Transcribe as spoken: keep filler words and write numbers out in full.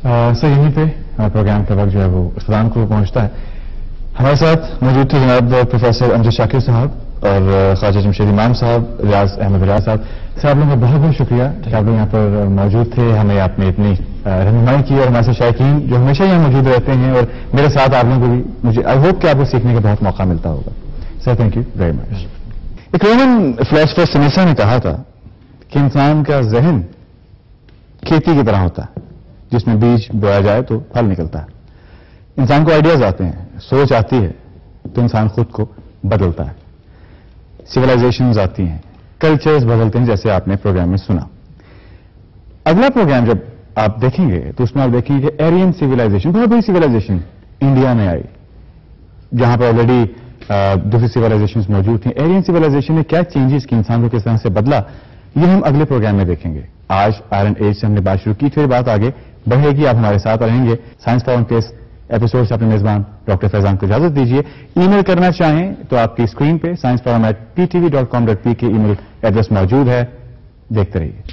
Sir यहीं पे programme का वक्त जो है वो इख्तिताम को पहुंचता है। हमारे साथ मौजूद थे जनाब प्रोफेसर अमजद शाकिर साहब और ख्वाजा जमशेद इमाम साहब, रियाज अहमद रियाज साहब। सर आप लोगों का बहुत बहुत शुक्रिया कि आप लोग यहाँ पर मौजूद थे, हमें आपने इतनी रहनुमाई की और हमारे साथ शायकीन जो हमेशा यहाँ मौजूद रहते हैं और मेरे साथ आप लोगों को भी मुझे आई होप कि आपको सीखने का बहुत मौका मिलता होगा। Sir thank you very much. एक रोमन फिलोसफर सिनेसा ने कहा था कि इंसान का जहन खेती की तरह होता है जिसमें बीज बोया जाए तो फल निकलता है। इंसान को आइडियाज आते हैं, सोच आती है तो इंसान खुद को बदलता है। सिविलाइजेशंस आती हैं, कल्चर्स बदलते हैं, जैसे आपने प्रोग्राम में सुना। अगला प्रोग्राम जब आप देखेंगे तो उसमें आप देखेंगे कि एरियन सिविलाइजेशन, बहुत बड़ी सिविलाइजेशन इंडिया में आई, जहां पर ऑलरेडी दूसरी सिविलाइजेशन मौजूद थी। एरियन सिविलाइजेशन ने क्या चेंजेस की, इंसान को किस तरह से बदला, ये हम अगले प्रोग्राम में देखेंगे। आज आयरन एज से हमने बात शुरू की, फिर बात आगे बढ़ेगी। आप हमारे साथ रहेंगे। साइंस फोरम के इस एपिसोड से अपने मेजबान डॉक्टर फैजान को इजाजत दीजिए। ईमेल करना चाहें तो आपकी स्क्रीन पे science forum at P T V dot com dot P K email address मौजूद है। देखते रहिए।